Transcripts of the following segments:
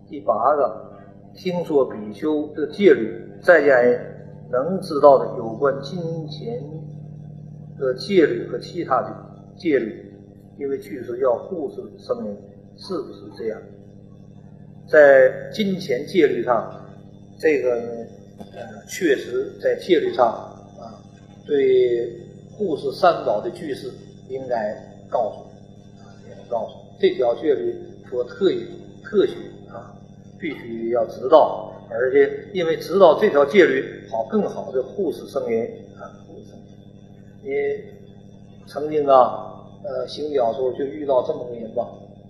第8个，听说比丘的戒律，在家人能知道的有关金钱的戒律和其他的戒律，因为据说要护持僧人，是不是这样？在金钱戒律上，这个确实在戒律上对护持三宝的居士应该告诉这条戒律说特许必须要知道，而且因为知道这条戒律，更好的护持僧人护持僧人。你曾经行脚时候就遇到这么个人吧，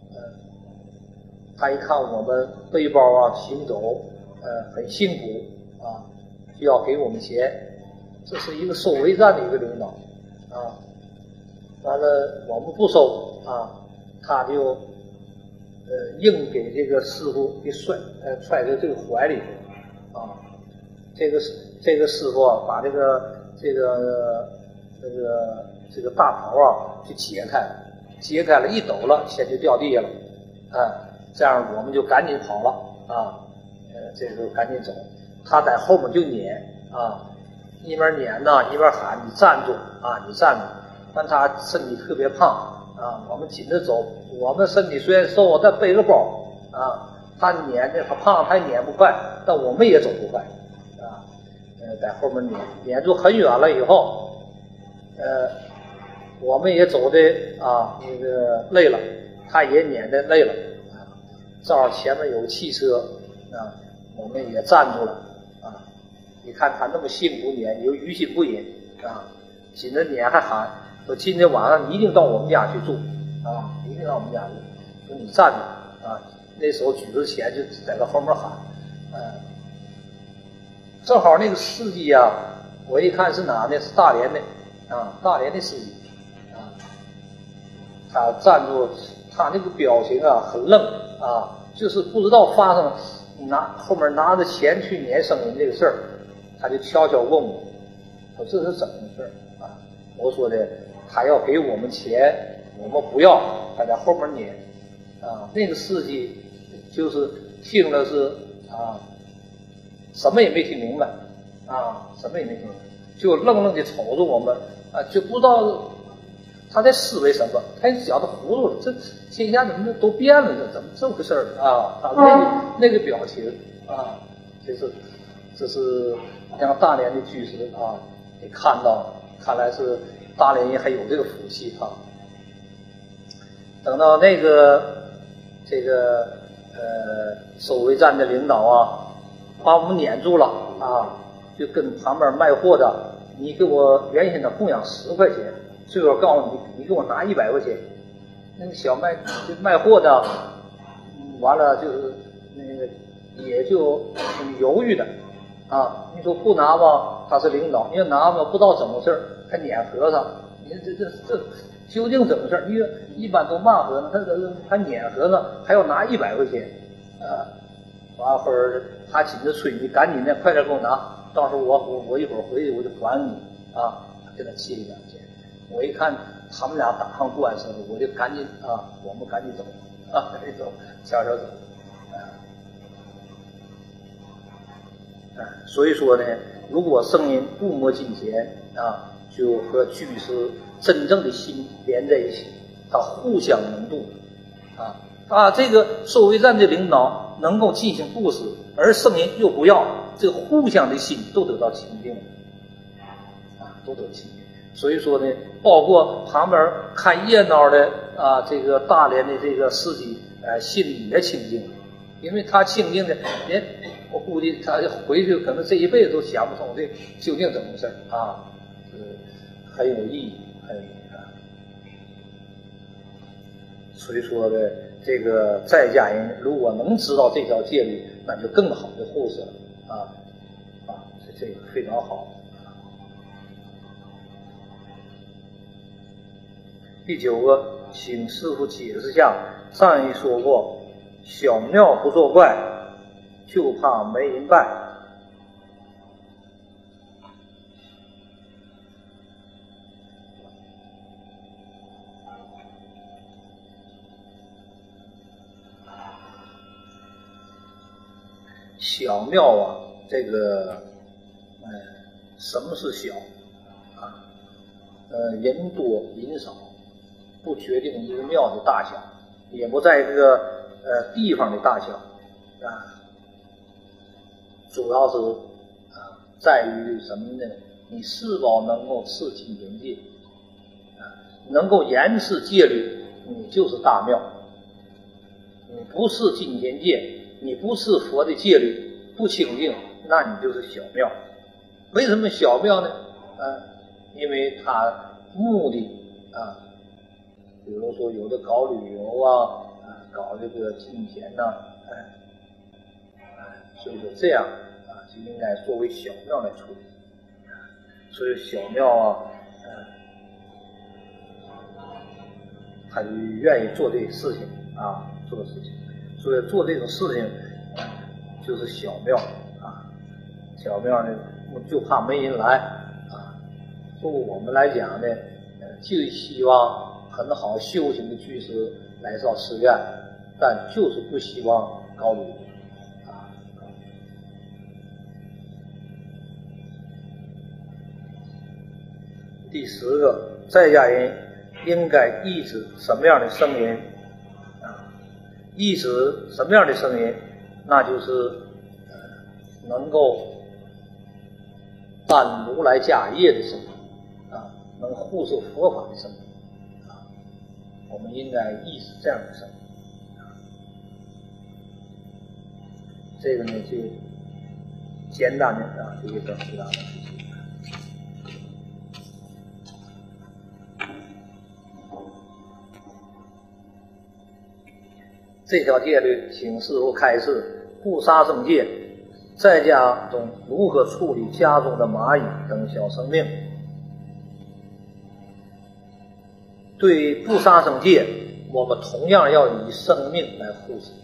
他一看我们背包行走很辛苦需要给我们钱，这是一个收费站的一个领导完了我们不收他就硬给这个师傅给揣在这个怀里这个师傅把这个大袍就解开了，一抖了，钱就掉地下了这样我们就赶紧跑了这时候赶紧走，他在后面就撵一边撵呢一边喊你站住你站住，但他身体特别胖我们紧着走，我们身体虽然瘦，但背个包他胖他撵不快，但我们也走不快在后面撵住很远了以后我们也走的那个累了，他也撵的累了正好前面有汽车我们也站住了你看他那么辛苦撵，你就于心不忍紧着撵还喊说今天晚上一定到我们家去住一定到我们家去，说你站住那时候举着钱就在他后面喊正好那个司机我一看是哪呢？是大连的大连的司机他站住，他那个表情很愣就是不知道发生后面拿着钱去撵僧人这个事儿，他就悄悄问我说这是怎么回事我说的他要给我们钱，我们不要，他在后面撵那个司机就是听了是什么也没听明白什么也没听明白，就愣愣的瞅着我们就不知道他在思维什么，他觉得糊涂了，这天下怎么都变了，怎么这么回事那个表情这是像大连的居士你看到，看来是大连人还有这个福气等到这个守卫站的领导把我们撵住了就跟旁边卖货的，你给我原先的供养10块钱，最后告诉你给我拿100块钱。那个卖货的完了就是那个也就挺犹豫的你说不拿吧他是领导，你要拿吧不知道怎么回事还撵和尚，你这究竟怎么事？因为一般都骂和尚，他撵和尚还要拿100块钱完了后他紧着催你赶紧的快点给我拿，到时候我一会儿回去我就还你给他借100块钱。我一看他们俩打上官司了，我就赶紧我们赶紧走赶紧走，悄悄走所以说呢，如果僧人不摸金钱就和居士真正的心连在一起，他互相能度这个守卫站的领导能够进行布施，而僧人又不要，这个互相的心都得到清净都得清净。所以说呢，包括旁边看热闹的这个大连的这个司机心里也清净，因为他清净的我估计他回去可能这一辈子都想不通这究竟怎么回事很有意义所以说呢，这个在家人如果能知道这条戒律，那就更好的护持了这个非常好。第9个，请师父解释下，上一说过小庙不作怪，就怕没人拜。 小庙啊，这个什么是小啊？人多人少不决定一个庙的大小，也不在这个地方的大小啊，主要是在于什么呢？你是否能够持清净戒能够严持戒律，你就是大庙。你不是金钱戒，你不是佛的戒律，不清净，那你就是小庙。为什么小庙呢？因为它目的比如说有的搞旅游搞这个金钱所以说这样就应该作为小庙来处理。所以小庙他就愿意做这个事情做事情，所以做这种事情就是小庙小庙呢就怕没人来就我们来讲呢，就希望很好修行的居士来到寺院，但就是不希望搞旅游第10个，在家人应该抑制什么样的声音抑制什么样的声音？那就是能够办如来家业的声音能护持佛法的声音我们应该抑制这样的声音这个呢就简单的这个回答的事情。这条戒律请师父开示不杀生戒在家中如何处理家中的蚂蚁等小生命。对不杀生戒我们同样要以生命来护持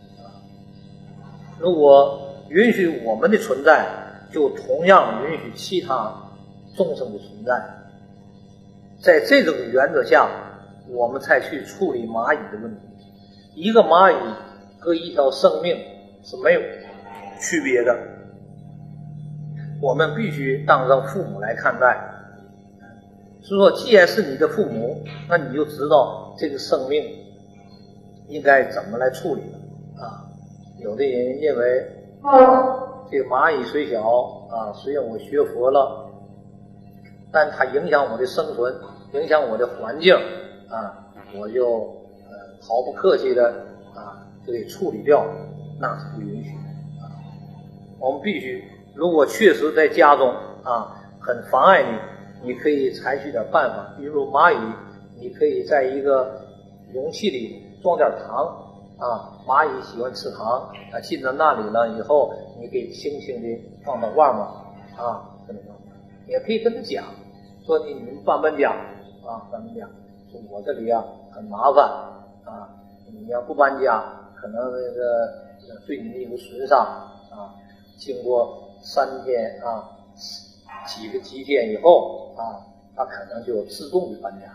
如果允许我们的存在，就同样允许其他众生的存在。在这种原则下，我们才去处理蚂蚁的问题。一个蚂蚁和一条生命是没有区别的，我们必须当成父母来看待。所以说，既然是你的父母，那你就知道这个生命应该怎么来处理了有的人认为这个蚂蚁虽小虽然我学佛了，但它影响我的生存，影响我的环境我就毫不客气的就给处理掉，那是不允许的我们必须，如果确实在家中很妨碍你可以采取点办法，比如蚂蚁，你可以在一个容器里装点糖蚂蚁喜欢吃糖进到那里了以后，你可以轻轻的放到外面跟他说，也可以跟他讲说你们搬家说我这里很麻烦你要不搬家，可能这个对你们有损伤经过3天几天以后它可能就自动的搬家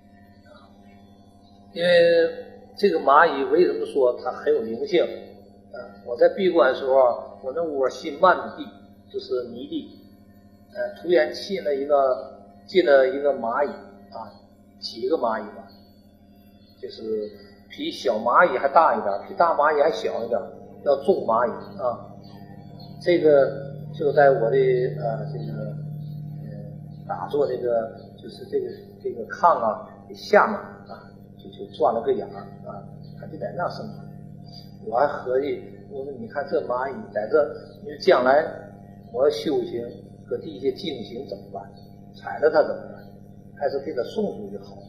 因为这个蚂蚁为什么说它很有灵性我在闭关的时候，我那窝新漫的地就是泥地突然进了一个蚂蚁几个蚂蚁吧，就是比小蚂蚁还大一点，比大蚂蚁还小一点，叫众蚂蚁这个就在我的这个打坐这个就是这个炕下面就钻了个眼它就在那生存。我还合计，我说你看这蚂蚁在这，你说将来我要修行搁地下进行怎么办？踩了它怎么办？还是给它送出去好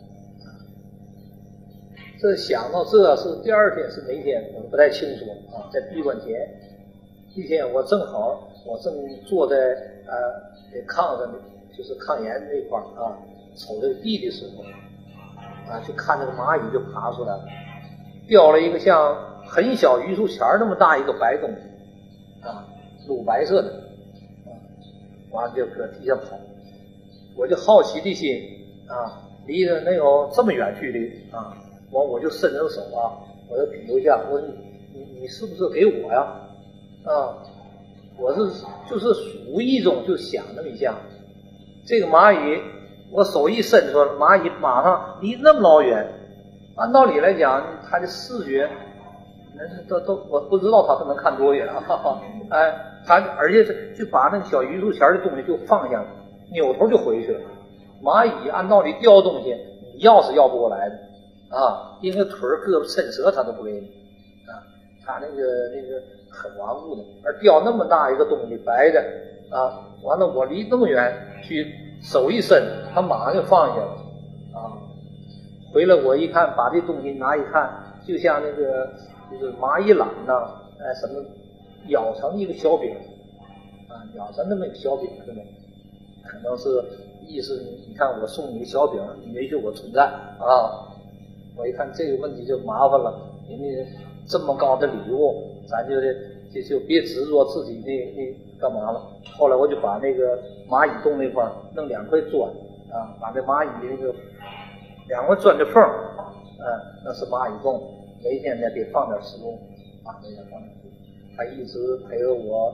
这想到这是第2天是哪天我不太清楚在闭关前一天我正坐在炕上，就是炕沿那块瞅这个地的时候就看那个蚂蚁就爬出来了，掉了一个像很小榆树钱那么大一个白东西乳白色的完了就搁地下跑，我就好奇的心离着能有这么远距离我就伸着手我就比划一下，我说你是不是给我呀啊，我是就是无意中就想那么一下，这个蚂蚁，我手一伸出来，蚂蚁马上离那么老远，按道理来讲，它的视觉，那是都我不知道它能看多远啊，哎，它而且就把那个小榆树前的东西就放下了，扭头就回去了。蚂蚁按道理叼东西，你要是要不过来的啊，因为腿胳膊伸舌它都不给你啊，它那个很顽固的，而叼那么大一个东西白的啊，完了我离那么远去手一伸，它马上就放下了啊。回来我一看，把这东西拿一看，就像那个就是蚂蚁卵呐，什么咬成一个小饼啊，咬成那么一个小饼似的，可能是意思你看我送你个小饼，你没许我存在啊。我一看这个问题就麻烦了，人家这么高的礼物，咱就别执着自己那干嘛了。后来我就把那个蚂蚁洞那块弄2块砖啊，把这蚂蚁那个2块砖的缝那是蚂蚁洞，每天呢得放点食物啊，每天放点食物。他一直陪了我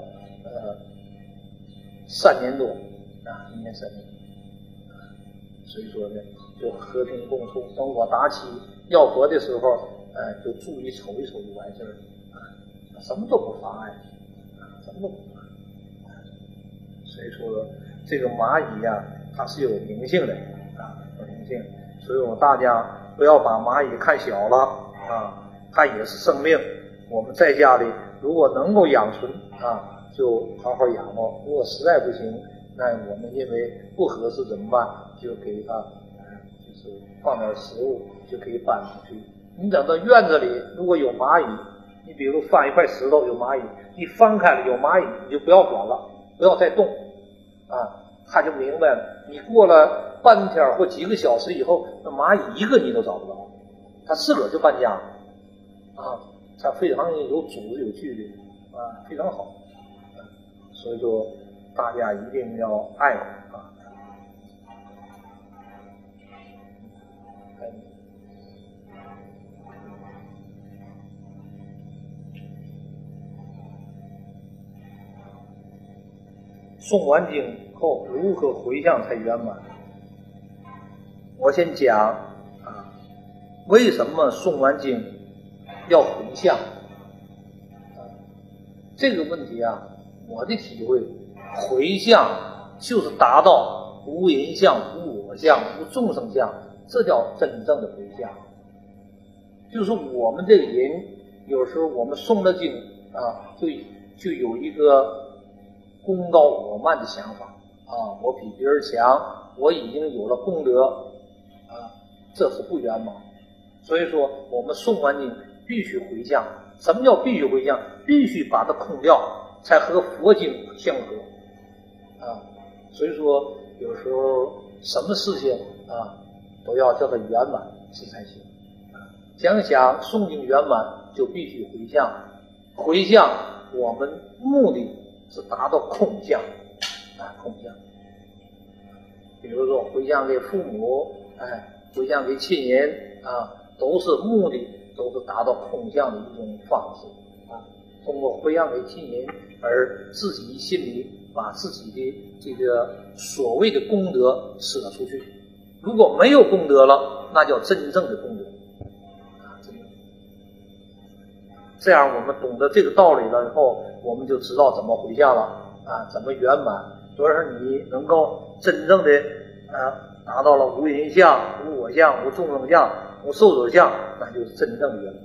3年多啊，1年3年。所以说呢，就和平共处。等我打起要佛的时候，就注意瞅一瞅就完事儿了，什么都不妨碍，什么都不妨碍。所以说，这个蚂蚁呀，它是有灵性的啊，有灵性。所以我大家不要把蚂蚁看小了啊，它也是生命。我们在家里如果能够养存啊，就好好养活。如果实在不行，那我们认为不合适怎么办？就给它就是放点食物，就可以搬出去。你等到院子里如果有蚂蚁，你比如放一块石头有蚂蚁，你翻开了有蚂蚁，你就不要管了，不要再动啊，他就明白了。你过了半天或几个小时以后，那蚂蚁一个你都找不到，它自个儿就搬家啊，它非常有组织有纪律啊，非常好。所以说大家一定要爱护啊。诵完经后如何回向才圆满？我先讲啊，为什么诵完经要回向啊？这个问题啊，我的体会，回向就是达到无人相、无我相、无众生相，这叫真正的回向。就是我们这个人有时候我们诵了经啊，就有一个功高我慢的想法啊，我比别人强，我已经有了功德啊，这是不圆满。所以说我们诵完经必须回向。什么叫必须回向？必须把它空掉，才和佛经相合啊。所以说有时候什么事情啊都要叫它圆满是才行啊。想诵经圆满，就必须回向。回向我们目的是达到空相啊，空相。比如说回向给父母，回向给亲人啊，都是目的，都是达到空相的一种方式啊。通过回向给亲人，而自己心里把自己的这个所谓的功德舍出去。如果没有功德了，那叫真正的功德啊，真的。这样我们懂得这个道理了以后，我们就知道怎么回向了啊，怎么圆满。多少你能够真正的达到了无人相、无我相、无众生相、无寿者相，那就是真正的圆满。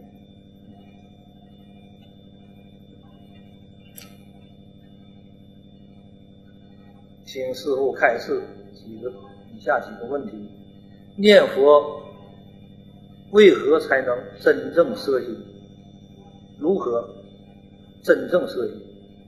请师父开示以下几个问题：念佛为何才能真正摄心？如何真正摄心？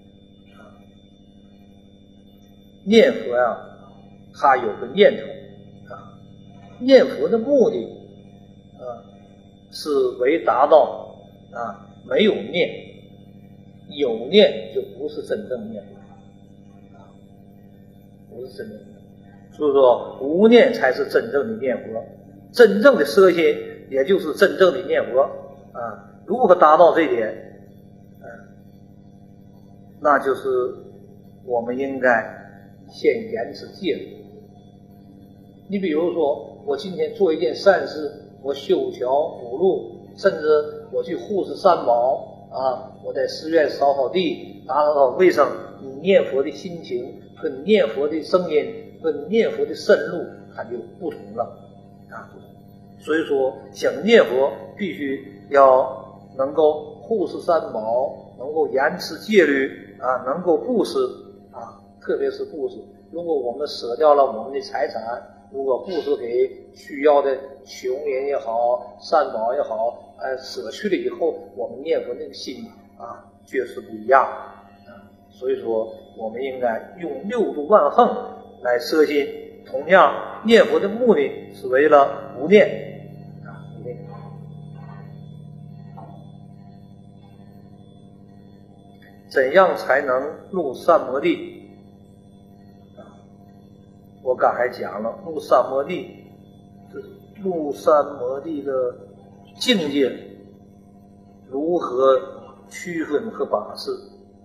念佛呀，它有个念头啊，念佛的目的是为达到没有念，有念就不是真正念佛啊，不是真正的。所以说无念才是真正的念佛，真正的摄心也就是真正的念佛啊。如何达到这点？ 那就是我们应该先严持戒律。你比如说，我今天做一件善事，我修桥补路，甚至我去护持三宝啊，我在寺院扫扫地，打扫卫生，你念佛的心情跟念佛的声音跟念佛的深入它就不同了啊。所以说想念佛必须要能够护持三宝，能够严持戒律啊，能够布施啊，特别是布施。如果我们舍掉了我们的财产，如果布施给需要的穷人也好，三宝也好，舍去了以后，我们念佛那个心啊，确实不一样啊。所以说，我们应该用六度万行来摄心。同样，念佛的目的是为了无念啊，无念。怎样才能入三摩地？我刚才讲了，入三摩地，入三摩地的境界如何区分和把持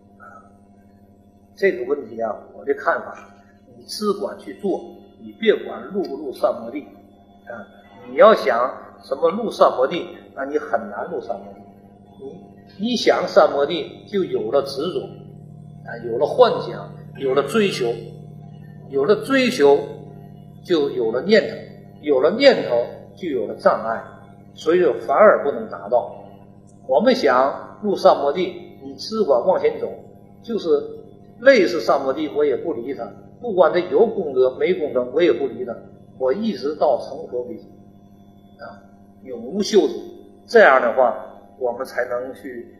这个问题啊，我的看法，你只管去做，你别管入不入三摩地啊。你要想什么入三摩地，那你很难入三摩地。你想三摩地，就有了执着啊，有了幻想，有了追求。有了追求，就有了念头，有了念头，就有了障碍，所以反而不能达到。我们想入三摩地，你只管往前走，就是类似三摩地，我也不理他，不管他有功德没功德，我也不理他，我一直到成佛为止啊，永无休止。这样的话，我们才能去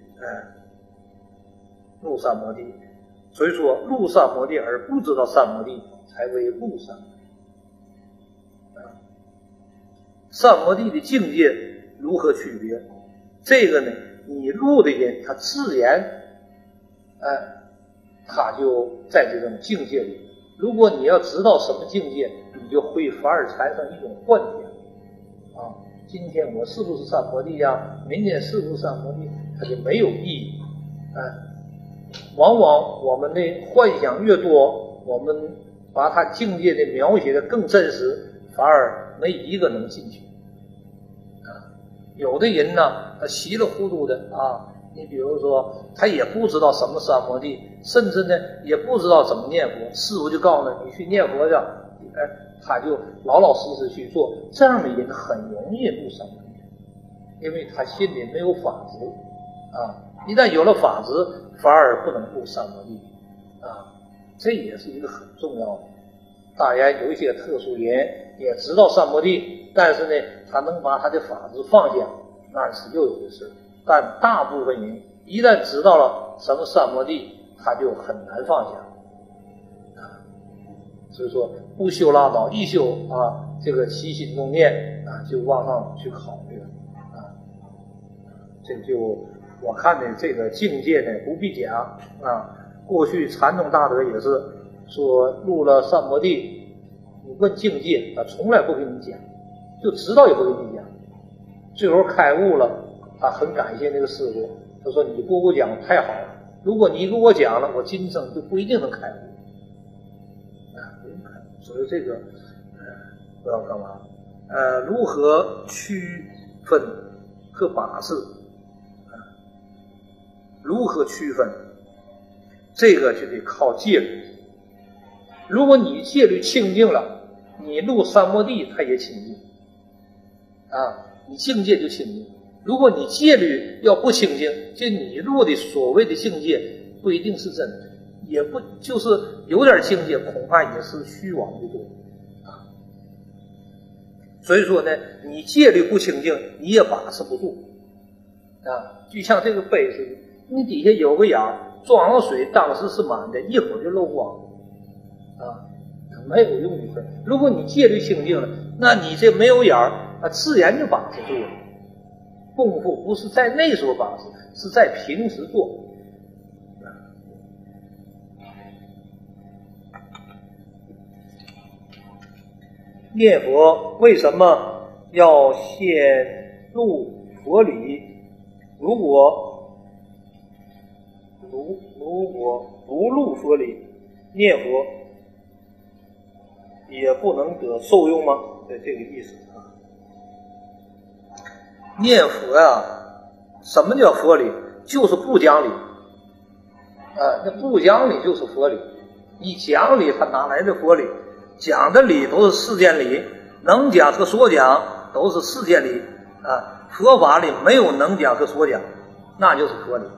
入三摩地。所以说，入三摩地而不知道三摩地，才为入三摩地。三摩地的境界如何区别？这个呢，你入的人，他自然，他就在这种境界里。如果你要知道什么境界，你就会反而产生一种幻想啊。今天我是不是三摩地呀？明天是不是三摩地？它就没有意义。往往我们的幻想越多，我们把它境界的描写的更真实，反而没一个能进去啊。有的人呢，他稀里糊涂的啊，你比如说他也不知道什么三摩地，甚至呢也不知道怎么念佛，师父就告诉他你去念佛去，他就老老实实去做。这样的人很容易入三摩地，因为他心里没有法执啊。一旦有了法执，反而不能入三摩地啊，这也是一个很重要的。当然有一些特殊人也知道三摩地，但是呢他能把他的法执放下，那是又有的事。但大部分人一旦知道了什么三摩地，他就很难放下啊。所以说不修拉倒，一修啊，这个起心动念啊就往上去考虑了啊。这就我看的这个境界呢不必讲啊。过去禅宗大德也是说入了三摩地，你问境界，他从来不跟你讲，就知道也不跟你讲。最后开悟了，他很感谢那个师父，他说你给我讲太好了，如果你给我讲了，我今生就不一定能开悟啊，不用开悟。所以这个不知道干嘛如何区分和把持如何区分，这个就得靠戒律。如果你戒律清净了，你入三摩地它也清净啊，你境界就清净。如果你戒律要不清净，就你入的所谓的境界不一定是真的，也不就是有点境界，恐怕也是虚妄的多啊。所以说呢，你戒律不清净，你也把持不住啊。就像这个杯似的，你底下有个眼儿，装上水当时是满的，一会儿就漏光啊，没有用的事。如果你戒律清净了，那你这没有眼儿啊，自然就把持住了。功夫不是在那时候把持，是在平时做。念佛为什么要先入佛理？如果如果不入佛理，念佛也不能得受用吗？这个意思啊。念佛呀，什么叫佛理？就是不讲理那不讲理就是佛理。你讲理，它哪来的佛理？讲的理都是世间理，能讲和所讲都是世间理佛法里没有能讲和所讲，那就是佛理。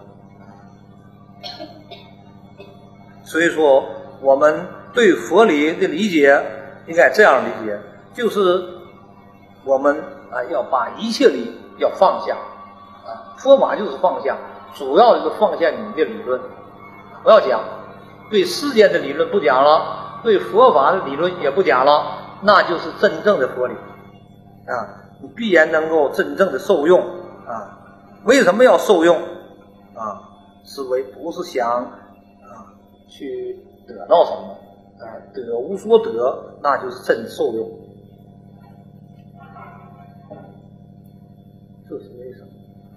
所以说我们对佛理的理解应该这样理解，就是我们要把一切理要放下佛法就是放下，主要就是放下你的理论，不要讲，对世间的理论不讲了，对佛法的理论也不讲了，那就是真正的佛理你必然能够真正的受用为什么要受用是为不是想去得到什么得无所得，那就是真受用，这是为什么？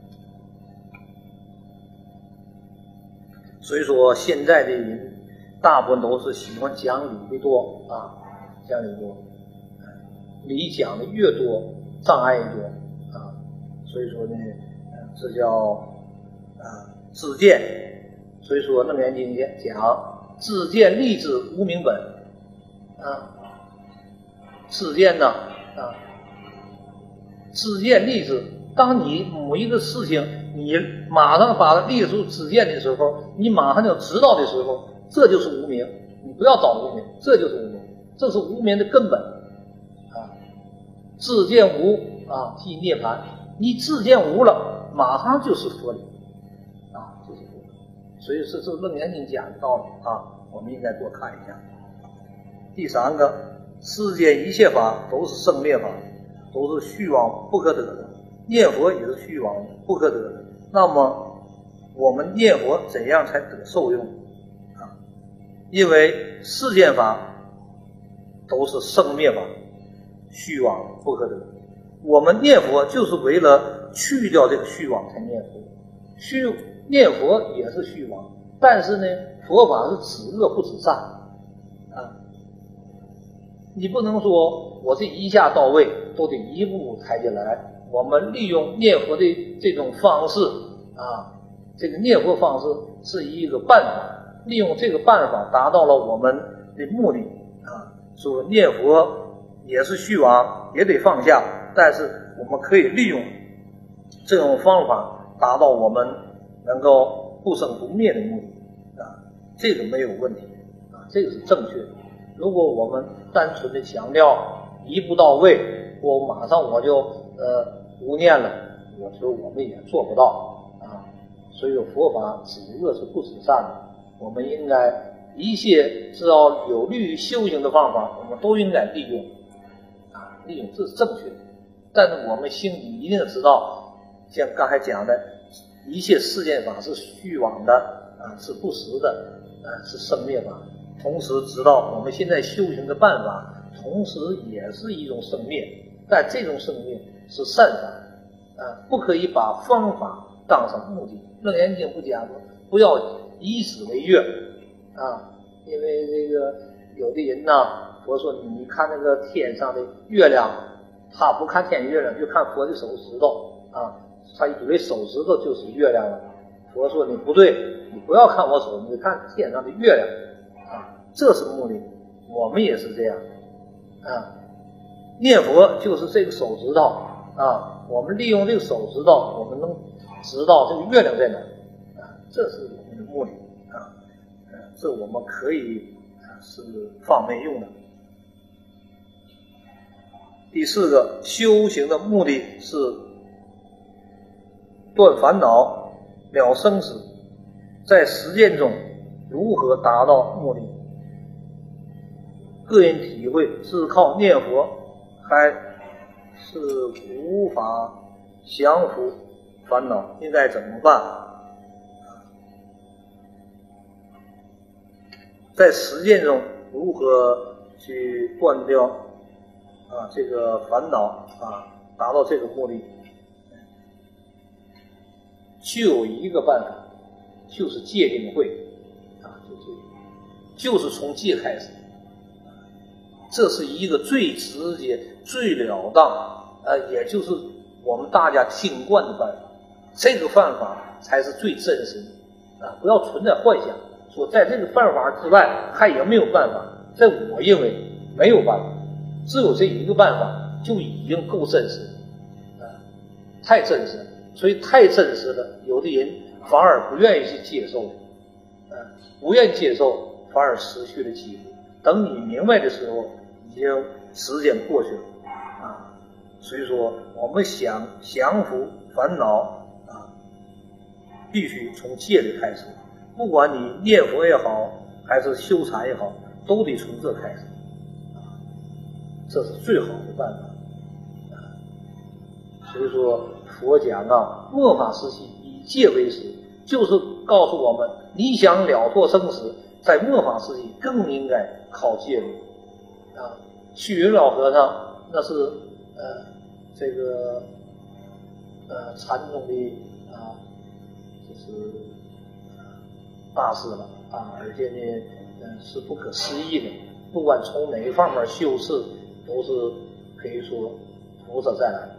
所以说现在的人大部分都是喜欢讲理的多讲理多，理讲的越多，障碍越多所以说呢这叫自见。所以说楞严经讲自见立志无明本自见呢自见立志，当你某一个事情你马上把它立出自见的时候，你马上就知道的时候，这就是无明，你不要找无明，这就是无明，这是无明的根本自见无即涅槃，你自见无了，马上就是佛理就是佛理。所以是这楞严经讲的道理我们应该多看一下。第三个，世间一切法都是生灭法，都是虚妄不可得的，念佛也是虚妄不可得的。那么我们念佛怎样才得受用因为世间法都是生灭法，虚妄不可得。我们念佛就是为了去掉这个虚妄才念佛，念佛也是虚妄，但是呢佛法是止恶不止善你不能说我这一下到位，都得一步步抬起来。我们利用念佛的这种方式这个念佛方式是一个办法，利用这个办法达到了我们的目的说念佛也是虚妄，也得放下，但是我们可以利用这种方法达到我们能够不生不灭的目的这个没有问题这个是正确的。如果我们单纯的强调一步到位，我马上我就无念了，我说我们也做不到所以说佛法止恶是不止善的，我们应该一切只要有利于修行的方法，我们都应该利用利用，这是正确的。但是我们心里一定知道，像刚才讲的，一切世间法是虚妄的是不实的是生灭法，同时知道我们现在修行的办法同时也是一种生灭，但这种生灭是善法不可以把方法当成目的。楞严经不讲说不要以此为乐因为这个有的人佛说你看那个天上的月亮，他不看天月亮，就看佛的手指头他以为手指头就是月亮了。佛说你不对，你不要看我手，你看天上的月亮这是目的。我们也是这样念佛就是这个手指头我们利用这个手指头，我们能知道这个月亮在哪这是我们的目的这我们可以是方便用的。第四个，修行的目的是断烦恼了生死，在实践中如何达到目的？个人体会是靠念佛还是无法降服烦恼，应该怎么办？在实践中如何去断掉这个烦恼达到这个目的？就有一个办法， 就是戒定慧啊，就是从戒开始，这是一个最直接、最了当，也就是我们大家听惯的办法。这个办法才是最真实的啊！不要存在幻想，说在这个办法之外还有没有办法？在我认为没有办法，只有这一个办法就已经够真实啊，太真实了。所以太真实了，有的人反而不愿意去接受，不愿意接受，反而失去了机会。等你明白的时候，已经时间过去了啊。所以说，我们降服烦恼啊，必须从戒律开始。不管你念佛也好，还是修禅也好，都得从这开始啊，这是最好的办法。所以说佛讲啊，末法时期以戒为师，就是告诉我们，你想了脱生死，在末法时期更应该靠戒律啊。虚云老和尚那是这个禅宗的啊，就是大师了啊，而且呢是不可思议的，不管从哪一方面修持，都是可以说菩萨再来。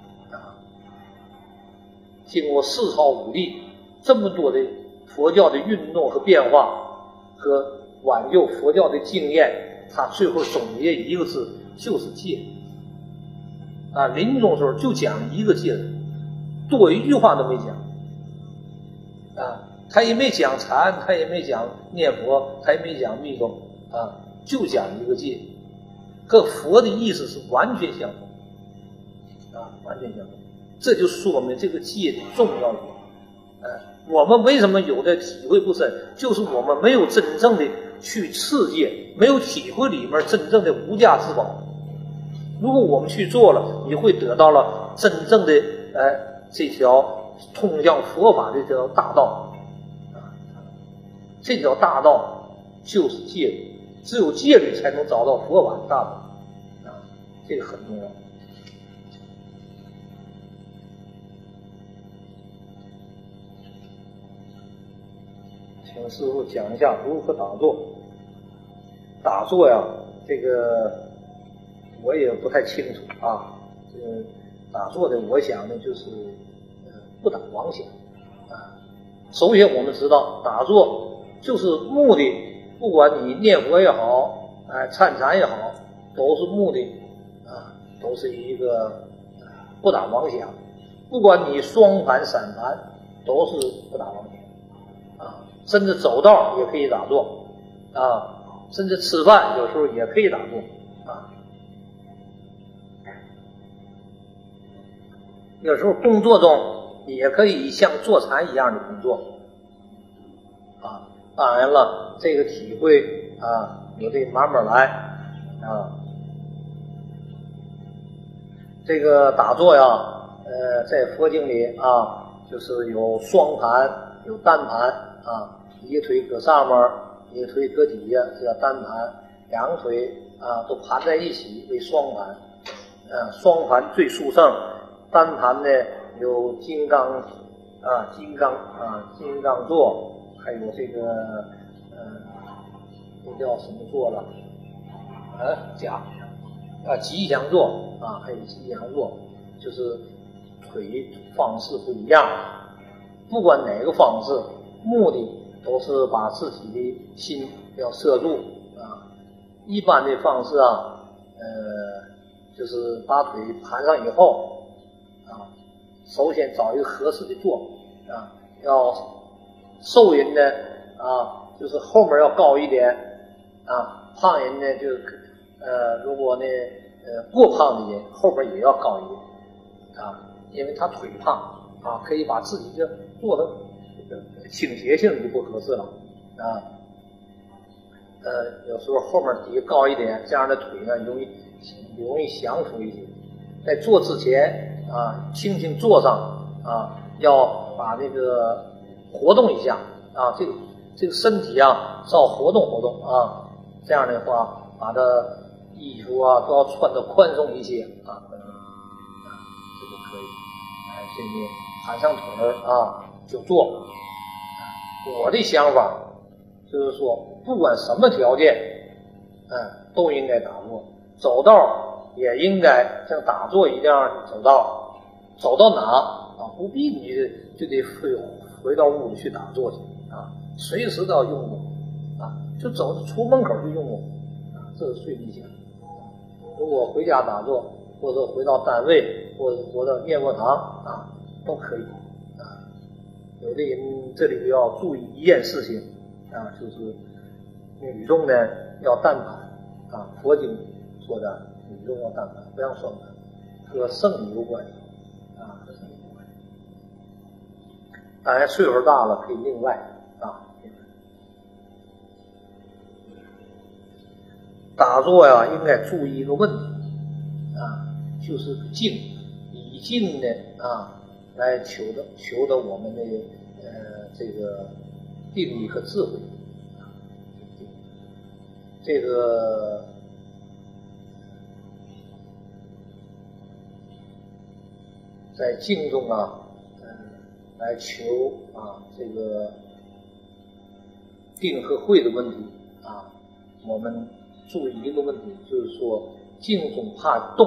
经过4朝5帝这么多的佛教的运动和变化和挽救佛教的经验，他最后总结一个字，就是戒啊。临终时候就讲一个戒，多一句话都没讲啊。他也没讲禅，他也没讲念佛，他也没讲密宗啊，就讲一个戒，和佛的意思是完全相同啊，完全相同。这就说明这个戒的重要性。我们为什么有的体会不深，就是我们没有真正的去持戒，没有体会里面真正的无价之宝。如果我们去做了，你会得到了真正的这条通向佛法的这条大道。这条大道就是戒律，只有戒律才能找到佛法的大道啊，这个很重要。请师父讲一下如何打坐。打坐呀，这个我也不太清楚啊。这个打坐的，我想呢就是不打妄想啊。首先我们知道，打坐就是目的，不管你念佛也好，参禅也好，都是目的啊，都是一个不打妄想。不管你双盘散盘，都是不打妄想。甚至走道也可以打坐啊，甚至吃饭有时候也可以打坐啊。有时候工作中也可以像坐禅一样的工作啊。当然了，这个体会啊，也得慢慢来啊。这个打坐呀，在佛经里啊，就是有双盘，有单盘啊。一个腿搁上面，一个腿搁底下，这叫单盘。两个腿啊都盘在一起为双盘。双盘最殊胜，单盘呢有金刚座，还有这个那叫什么座了？吉祥座啊，还有吉祥座，就是腿方式不一样。不管哪个方式，目的都是把自己的心要摄住啊。一般的方式啊，就是把腿盘上以后啊，首先找一个合适的坐啊，要瘦人呢啊，就是后面要高一点啊，胖人呢就如果呢过胖的人后边也要高一点啊，因为他腿胖啊，可以把自己就做的倾斜性就不合适了啊。有时候后面底下高一点，这样的腿呢容易降服一些。在坐之前啊，轻轻坐上啊，要把这个活动一下啊，这个身体啊，稍活动活动啊，这样的话，把它衣服啊都要穿得宽松一些啊，这就可以。这个盘上腿啊就坐。 我的想法就是说，不管什么条件，都应该打坐，走道也应该像打坐一样走道，走到哪啊，不必你就得回到屋里去打坐去啊，随时都要用功啊，就走出门口就用功啊，这是最理想。如果回家打坐，或者回到单位，或者回到念佛堂啊，都可以啊。有的人这里要注意一件事情啊，就是女众呢要淡盘啊，佛经说的女众要淡盘，不要双盘，和生理有关系啊，和生理有关系。当然岁数大了可以另外啊。打坐呀，应该注意一个问题啊，就是静，以静呢啊来求得我们的这个定力和智慧啊。这个在静中啊，来求啊这个定和慧的问题啊，我们注意一个问题，就是说静中怕动，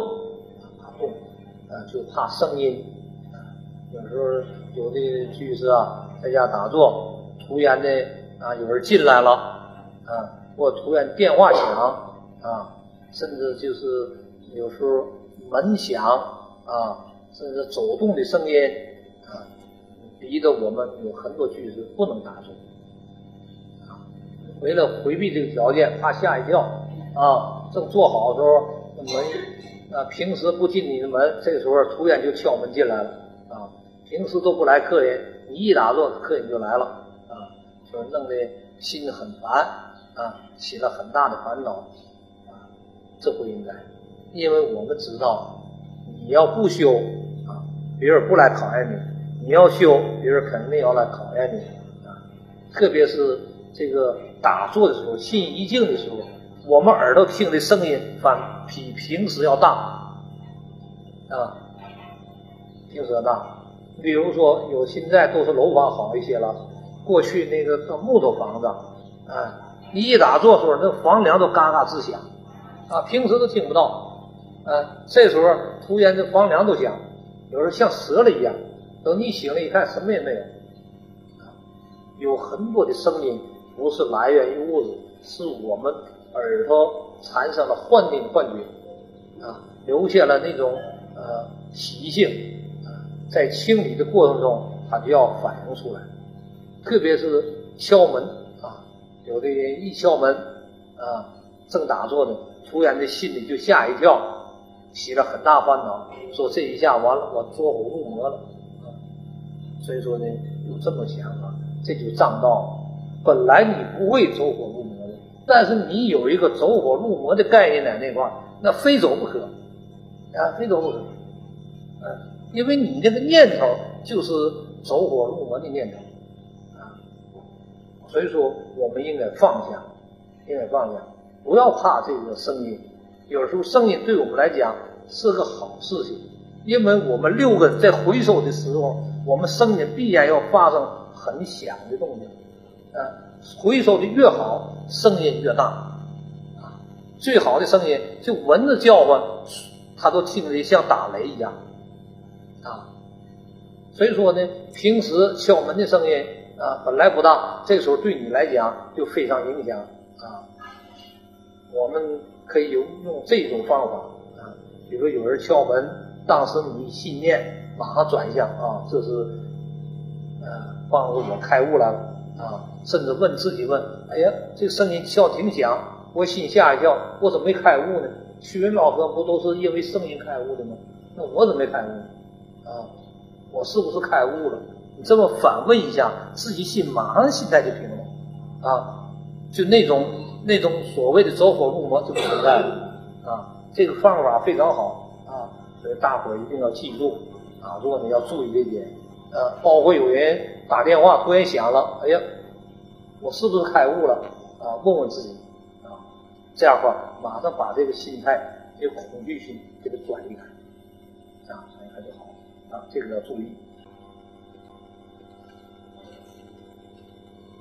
就怕声音啊。有时候有的居士啊，在家打坐，突然的啊有人进来了啊，或突然电话响啊，甚至就是有时候门响啊，甚至走动的声音啊，逼得我们有很多居士不能打坐啊。为了回避这个条件，怕吓一跳啊，正坐好的时候，门平时不进你的门，这个时候突然就敲门进来了啊。平时都不来客人，你一打坐，客人就来了啊，就弄得心很烦啊，起了很大的烦恼啊，这不应该，因为我们知道，你要不修啊，别人不来考验你；你要修，别人肯定要来考验你啊。特别是这个打坐的时候，心一静的时候，我们耳朵听的声音比平时要大啊，平时要大。比如说现在都是楼房好一些了，过去那个木头房子啊，你一打坐的时候，那房梁都嘎嘎直响啊，平时都听不到啊，这时候突然这房梁都响，有时候像折了一样，等你醒了一看，什么也没有啊。有很多的声音不是来源于物质，是我们耳朵产生了幻听幻觉啊，留下了那种习性啊，在清理的过程中它就要反映出来。特别是敲门啊，有的人一敲门啊，正打坐呢，突然的心里就吓一跳，起了很大烦恼，说这一下完了，我走火入魔了啊。所以说呢，有这么想法，这就障道。本来你不会走火入魔的，但是你有一个走火入魔的概念在那块儿，那非走不可啊，非走不可。因为你这个念头就是走火入魔的念头啊，所以说我们应该放下，不要怕这个声音。有时候声音对我们来讲是个好事情，因为我们六根在回收的时候，我们声音必然要发生很响的动静回收的越好，声音越大啊。最好的声音就蚊子叫唤，它都听着像打雷一样啊。所以说呢，平时敲门的声音啊本来不大，这时候对你来讲就非常影响啊。我们可以用这种方法啊，比如有人敲门，当时你信念马上转向啊，这是帮助我开悟了啊，甚至问，哎呀，这个声音敲挺响，我心吓一跳，我怎么没开悟呢？虚云老和不都是因为声音开悟的吗？那我怎么没开悟呢？啊，我是不是开悟了？你这么反问一下，自己马上心态就平了啊，就那种所谓的走火入魔就不存在了啊。这个方法非常好啊，所以大伙儿一定要记住啊。如果你要注意这点包括有人打电话突然响了，哎呀，我是不是开悟了啊？问问自己啊，这样的话马上把这个心态这个恐惧心给它转移开啊，转移开就好啊，这个要注意。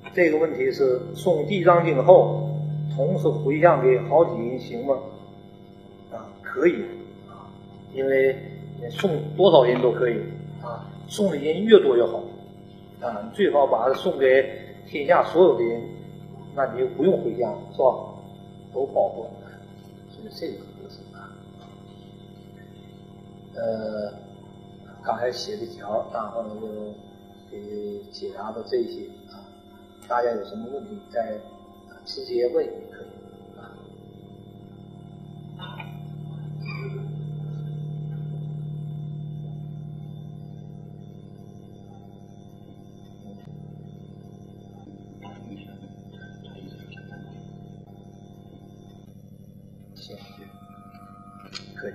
这个问题是诵地藏经后，同时回向给好几人行吗？可以因为送多少人都可以送的人越多越好你最好把它送给天下所有的人，那你就不用回向，是吧？都保护，所以这个合适刚才写的条，然后呢就给解答到这些大家有什么问题再直接问也可以行，可以。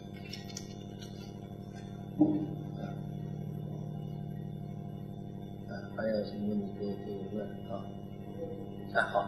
还有什么问题可以问好，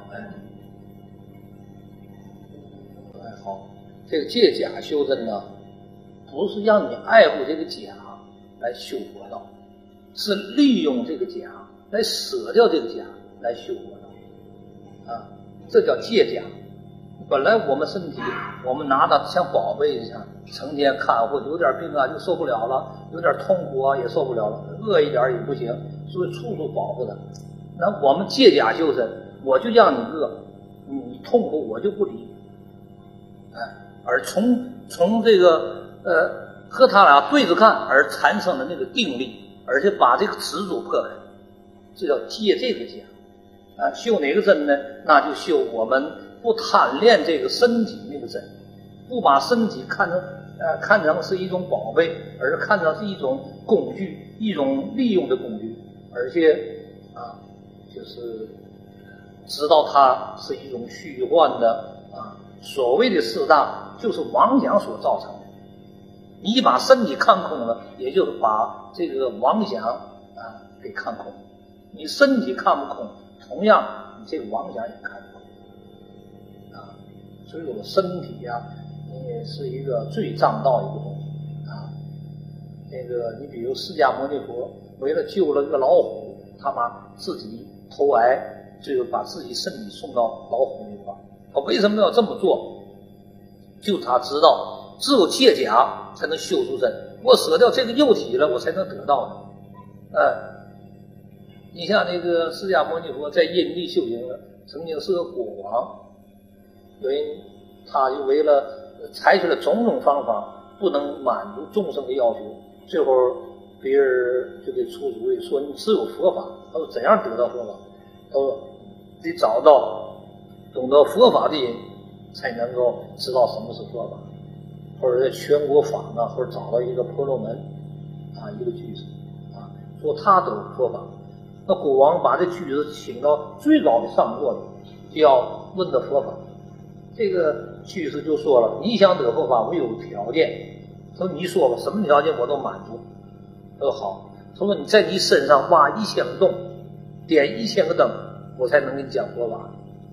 好，这个借假修真呢，不是让你爱护这个假来修佛道，是利用这个假来舍掉这个假来修佛道这叫借假。本来我们身体，我们拿它像宝贝一样，成天看护，有点病就受不了了，有点痛苦也受不了了，饿一点也不行，所以处处保护它。那我们借假修真，我就让你饿，你痛苦我就不理而从这个和他俩对着看而产生的那个定力，而且把这个执着破开，这叫借这个假修哪个真呢？那就修我们不贪恋这个身体那个真，不把身体看成是一种宝贝，而是看成是一种工具，一种利用的工具，而且就是知道它是一种虚幻的所谓的四大就是妄想所造成的。你把身体看空了，也就是把这个妄想给看空。你身体看不空，同样你这个妄想也看不空所以我们身体也是一个最障道一个东西那个你比如释迦牟尼佛为了救了一个老虎，他把自己投癌，最后把自己身体送到老虎那块。他为什么要这么做？就他知道只有借假才能修出真，我舍掉这个肉体了，我才能得到的你像那个释迦牟尼佛在印地修行了，曾经是个国王，有人他就为了采取了种种方法，不能满足众生的要求，最后别人就给出主意说你只有佛法。他说怎样得到佛法？他说得找到懂得佛法的人才能够知道什么是佛法，或者在全国访或者找到一个婆罗门一个居士说他得佛法。那国王把这居士请到最高的上座的，就要问的佛法。这个居士就说了，你想得佛法我有条件。他说你说吧，什么条件我都满足。他说好。他说你在你身上挖1000个洞，点1000个灯，我才能给你讲佛法。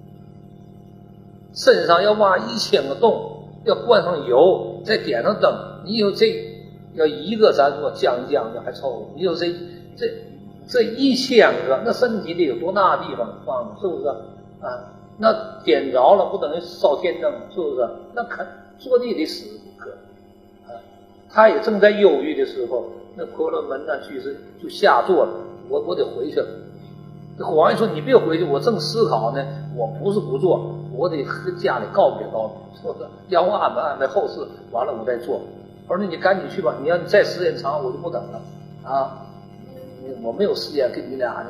身上要挖1000个洞，要灌上油，再点上灯，你有这要一个咱说将就还凑合，你有这1000个，那身体里有多大地方放，是不是那点着了不等于烧天灯，是不是？那坐地得死一个他也正在忧郁的时候，那婆罗门居士就下座了，我得回去了。这国王说你别回去，我正思考呢，我不是不做，我得和家里告别，是不是？让我安排后事，完了我再做。我说那你赶紧去吧，你要你再时间长我就不等了我没有时间跟你俩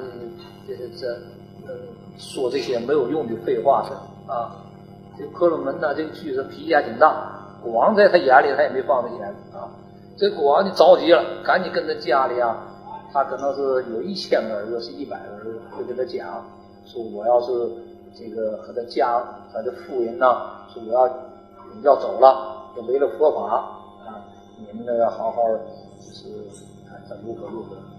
说这些没有用的废话这婆罗门这个居士脾气还挺大，国王在他眼里他也没放在眼里这国王就着急了，赶紧跟他家里他可能是有1000个儿子，是100个儿子，就跟他讲说我要是这个和他的妇人说我要走了，就没了佛法你们要好好就是如何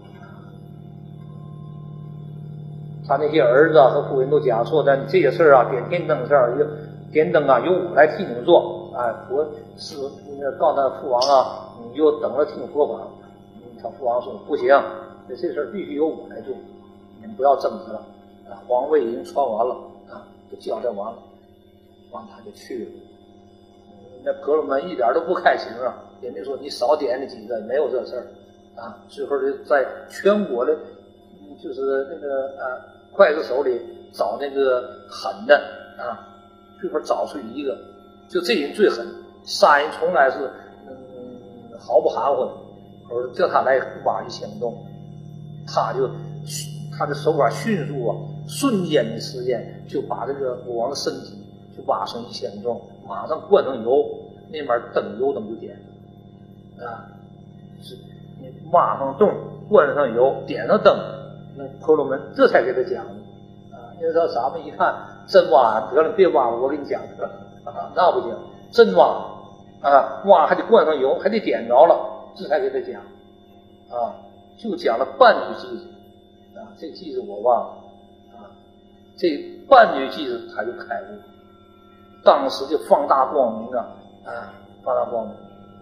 他那些儿子和妇人都讲说的这些事点天灯事点灯由我来替你们做佛是告诉他父王你就等着听佛法。他父王说不行，这事必须由我来做，你们不要争执了皇位已经传完了都交代完了，完他就去了。那婆罗门一点都不开心也没说你少点那几个，没有这事儿最后就在全国的，就是那个刽子手里找那个狠的最后找出一个，就这人最狠，杀人从来是毫不含糊的，而叫他来挖一行动，他的手法迅速瞬间的时间就把这个国王的身体就挖成一千重，马上灌上油，那边油灯就点了是你挖上洞，灌上油，点上灯，那婆罗门这才给他讲因为咱们一看真挖得了，别挖了，我给你讲那不行，真挖挖还得灌上油，还得点着了，这才给他讲就讲了半句偈子这个偈子我忘了这半句偈子他就开悟，当时就放大光明放大光明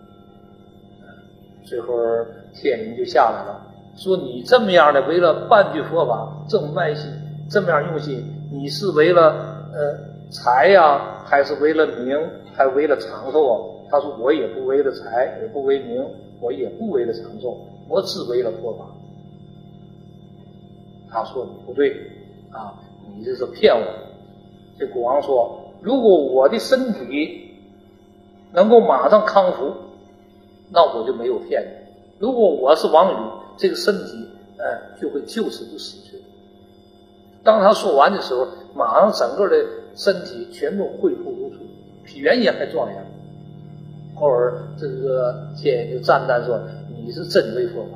最后天人就下来了，说你这么样的为了半句佛法这么卖心，这么样用心，你是为了财呀，还是为了名，还为了长寿他说我也不为了财，也不为名，我也不为了长寿，我只为了佛法。他说你不对你这是骗我。这国王说，如果我的身体能够马上康复，那我就没有骗你；如果我是王宇，这个身体就会就此就死去。当他说完的时候，马上整个的身体全部恢复如初，比原先还壮阳。后而这个天人就赞叹说，你是真为佛法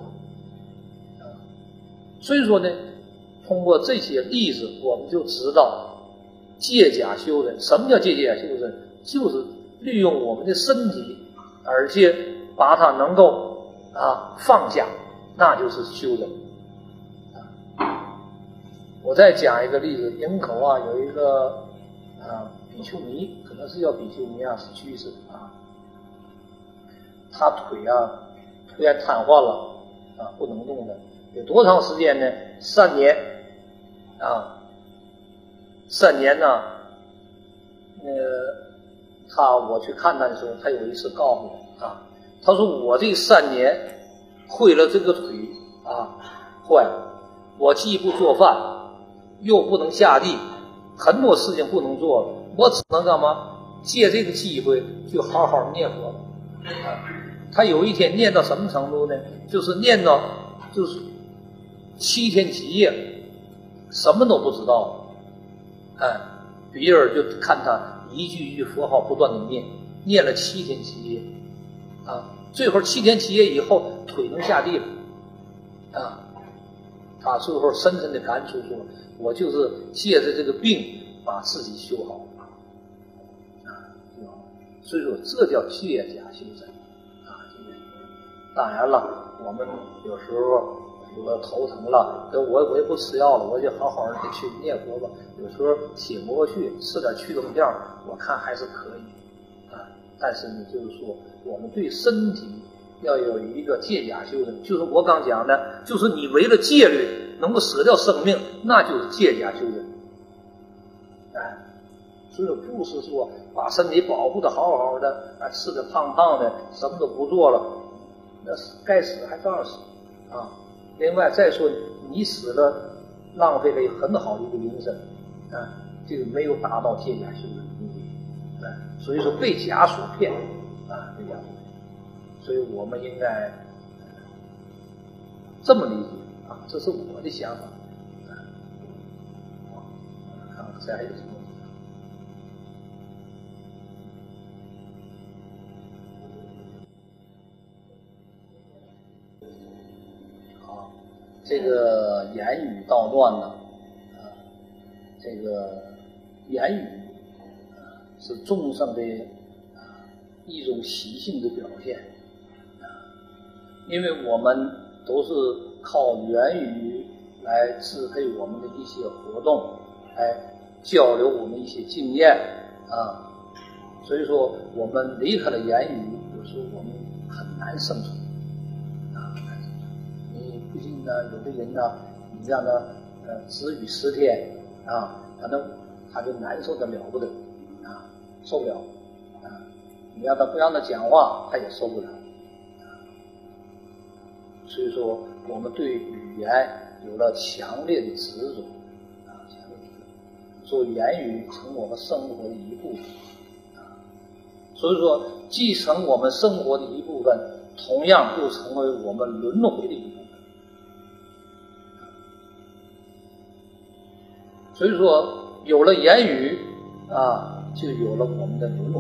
所以说呢，通过这些例子我们就知道借假修真。什么叫借假修真？就是利用我们的身体，而且把它能够放下，那就是修真我再讲一个例子，营口有一个比丘尼，可能是叫比丘尼是居士他腿突然瘫痪了不能动的，有多长时间呢？3年3年呢我去看他的时候，他有一次告诉我他说我这3年毁了这个腿坏了，我既不做饭，又不能下地，很多事情不能做了，我只能干嘛？借这个机会就好好念佛他有一天念到什么程度呢？就是念到就是7天7夜什么都不知道别人就看他一句一句佛号不断的念了7天7夜最后7天7夜以后腿能下地了他最后深深的感触说，我就是借着这个病把自己修好所以说这叫借假修真当然了，我们有时候我头疼了，我也不吃药了，我就好好的去念佛吧。有时候挺不过去，吃点去动药，我看还是可以但是呢，就是说我们对身体要有一个借假修真，就是我刚讲的，就是你为了戒律能够舍掉生命，那就是借假修真所以不是说把身体保护的好好的吃的胖胖的，什么都不做了，那该死还照样死另外再说你死了，浪费了很好的一个名声这个没有达到借假修真的目的所以说被假所骗被假所骗，所以我们应该这么理解这是我的想法看看谁还有什么问题这个言语道断呢这个言语是众生的一种习性的表现因为我们都是靠言语来支配我们的一些活动，来交流我们一些经验所以说我们离开了言语，有时候我们很难生存很难生存。你不信呢，有的人呢，你让他止语10天啊，反正他就难受的了不得啊，受不了啊。你要他不让他讲话，他也受不了。所以说，我们对语言有了强烈的执着啊，强烈的执着，所以言语成我们生活的一部分啊。所以说，既成我们生活的一部分，同样又成为我们轮回的一部分。所以说，有了言语啊，就有了我们的轮回。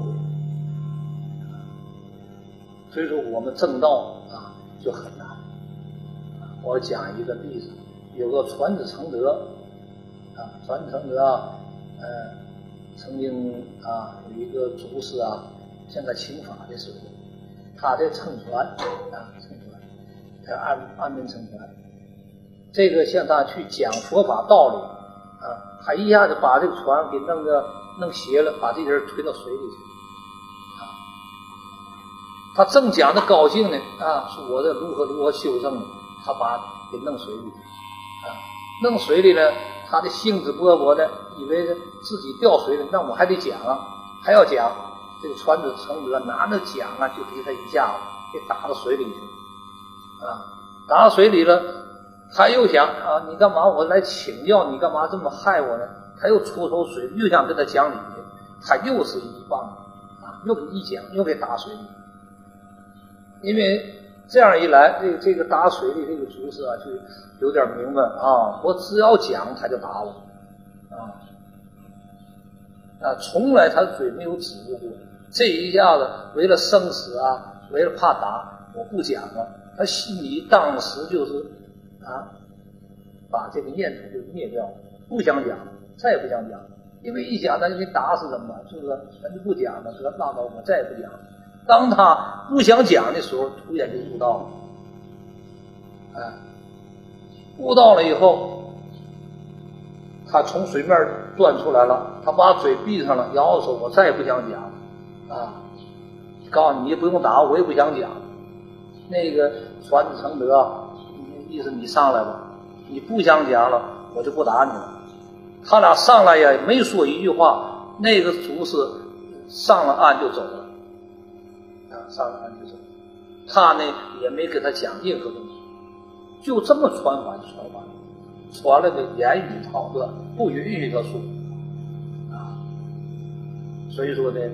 所以说，我们正道啊就很难。我讲一个例子，有个传子承德啊，传子承德啊，曾经啊有一个祖师啊，向他请法的时候，他在乘船啊，乘船在岸边乘船，这个向他去讲佛法道理啊，他一下子把这个船给弄斜了，把这人推到水里去啊。他正讲的高兴呢啊，说我这如何修正呢？他把给弄水里啊，弄水里了，他的兴致勃勃的，以为自己掉水里，那我还得讲啊，还要讲。这个传子承德拿着桨啊，就给他一下子给打到水里去啊，打到水里了，他又想啊，你干嘛？我来请教你，干嘛这么害我呢？他又出手水，又想跟他讲理去，他又是一棒啊，又给一桨，又给打水里，因为。这样一来，这个打水里这个祖师啊，就有点明白啊，我只要讲他就打我啊，从来他的嘴没有止住过。这一下子为了生死啊，为了怕打，我不讲了。他心里当时就是啊，把这个念头就灭掉了，不想讲，再也不想讲，因为一讲他就给打死怎么办？是不是？咱就不讲了，得拉倒，我再也不讲了。当他不想讲的时候，突然就悟道了，悟道了以后，他从水面钻出来了，他把嘴闭上了，摇着手，我再也不想讲啊！告诉你，也不用打，我也不想讲。那个传子承德，意思你上来吧，你不想讲了，我就不打你了。他俩上来也没说一句话，那个祖师上了岸就走了。上了岸就走，他呢也没给他讲任何东西，就这么传法就传完了，传了个言语讨论，不允许他说啊。所以说呢，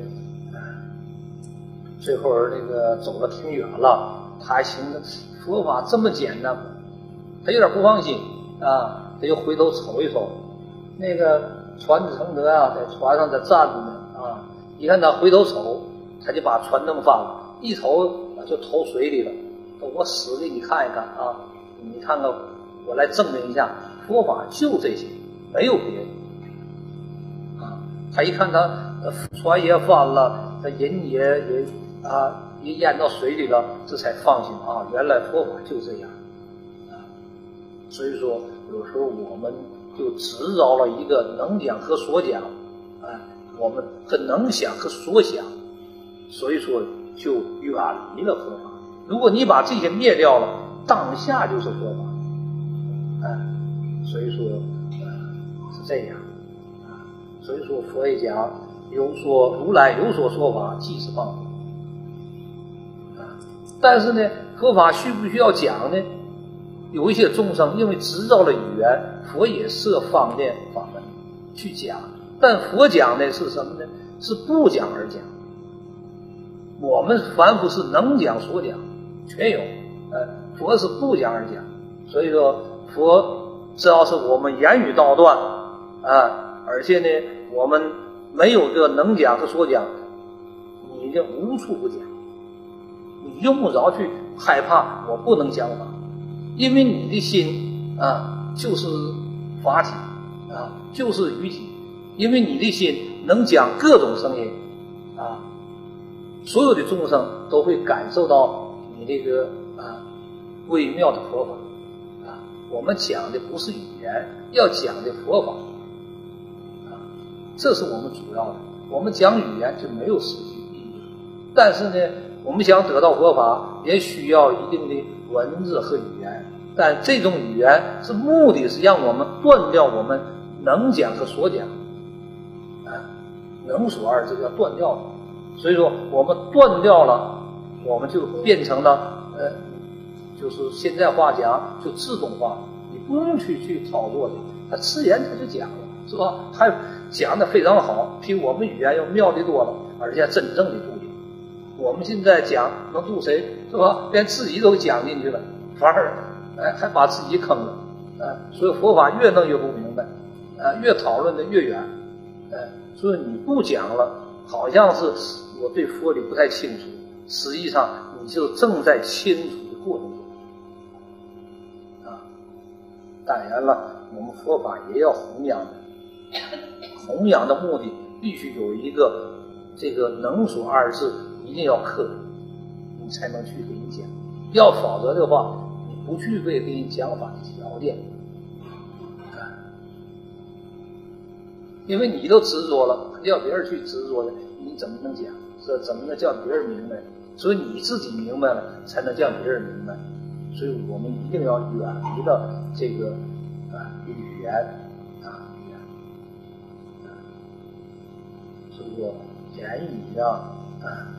最后那个走了挺远了，他还寻思佛法这么简单，他有点不放心啊，他又回头瞅一瞅，那个传子承德啊，在船上在站着呢啊，一看他回头瞅，他就把船灯放了。一头就投水里了，我死给你看一看啊！你看看，我来证明一下，佛法就这些，没有别的啊！他一看他船也翻了，他人也淹到水里了，这才放心啊！原来佛法就这样啊！所以说，有时候我们就执着了一个能讲和所讲，我们和能想和所想，所以说。就远离了佛法。如果你把这些灭掉了，当下就是佛法。所以说是这样所以说佛也讲如来有所说法，即是放佛但是呢，佛法需不需要讲呢？有一些众生因为执照了语言，佛也设方便法门去讲，但佛讲的是什么呢？是不讲而讲。我们凡夫是能讲所讲，全有，佛是不讲而讲。所以说，佛只要是我们言语道断，而且呢，我们没有这个能讲和所讲，你就无处不讲，你用不着去害怕我不能讲法，因为你的心就是法体就是语体，因为你的心能讲各种声音所有的众生都会感受到你这个微妙的佛法我们讲的不是语言，要讲的佛法这是我们主要的。我们讲语言就没有实际意义，但是呢，我们想得到佛法也需要一定的文字和语言，但这种语言是目的是让我们断掉我们能讲和所讲，能所二字要断掉了。所以说我们断掉了，我们就变成了就是现在话讲就自动化，你不用去操作去，他自然他就讲了，是吧？还讲的非常好，比我们语言要妙的多了，而且真正的度你。我们现在讲能度谁，是吧？连自己都讲进去了，反而还把自己坑了，所以佛法越弄越不明白，越讨论的越远，所以你不讲了，好像是我对佛理不太清楚，实际上你就正在清楚的过程中，当然了，我们佛法也要弘扬的，弘扬的目的必须有一个这个能所二字一定要克，你才能去给你讲，要否则的话，你不具备给你讲法的条件，因为你都执着了，叫别人去执着的，你怎么能讲？这怎么能叫别人明白？所以你自己明白了，才能叫别人明白。所以我们一定要远离了这个语言语言，所以说言语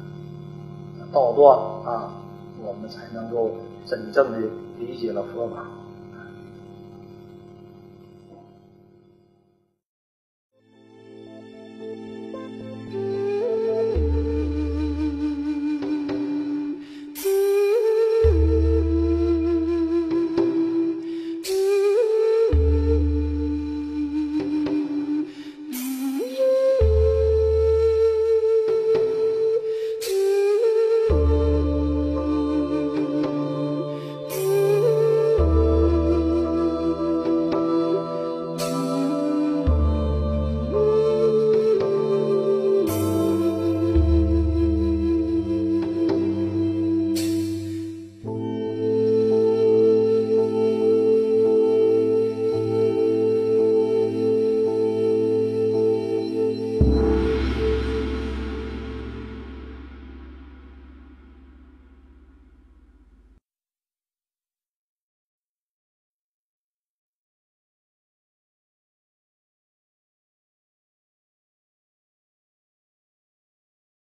道断我们才能够真正的理解了佛法。